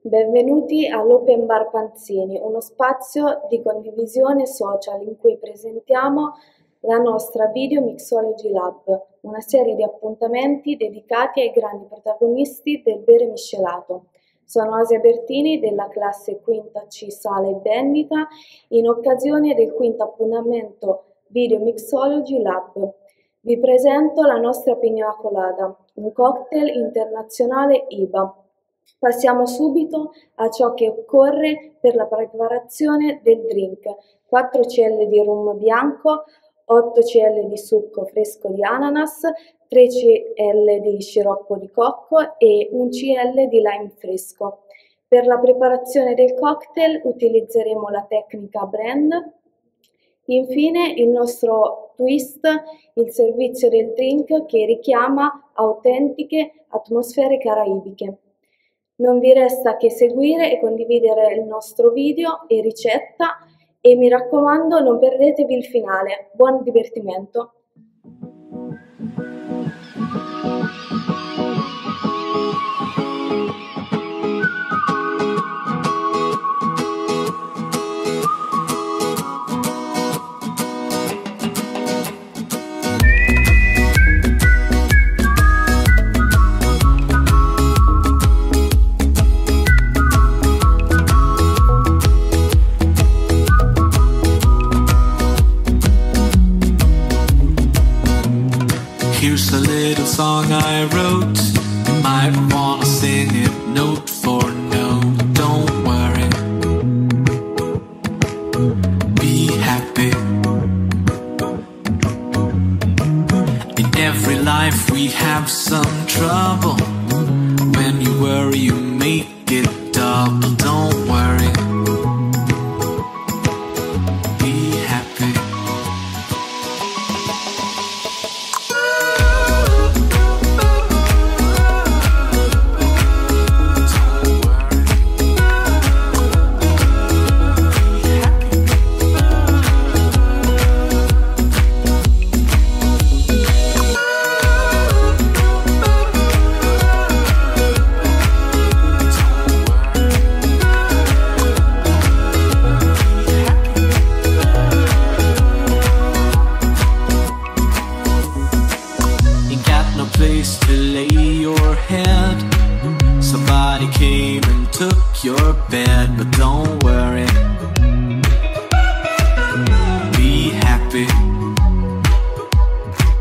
Benvenuti all'Open Bar Panzini, uno spazio di condivisione social in cui presentiamo la nostra Video Mixology Lab, una serie di appuntamenti dedicati ai grandi protagonisti del bere miscelato. Sono Asia Bertini della classe quinta C Sala Bennita in occasione del quinto appuntamento Video Mixology Lab. Vi presento la nostra Piña Colada, un cocktail internazionale IBA. Passiamo subito a ciò che occorre per la preparazione del drink: 4 cl di rum bianco, 8 cl di succo fresco di ananas, 3 cl di sciroppo di cocco e 1 cl di lime fresco. Per la preparazione del cocktail utilizzeremo la tecnica blend. Infine il nostro twist, il servizio del drink che richiama autentiche atmosfere caraibiche. Non vi resta che seguire e condividere il nostro video e ricetta e mi raccomando non perdetevi il finale. Buon divertimento! Here's a little song I wrote. You might wanna sing it note for note. Don't worry, be happy. In every life we have some trouble. When you worry you make it double. Don't worry, be happy. Place to lay your head. Somebody came and took your bed, but don't worry, be happy.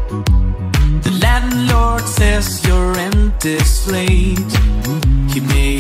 The landlord says your rent is late. He may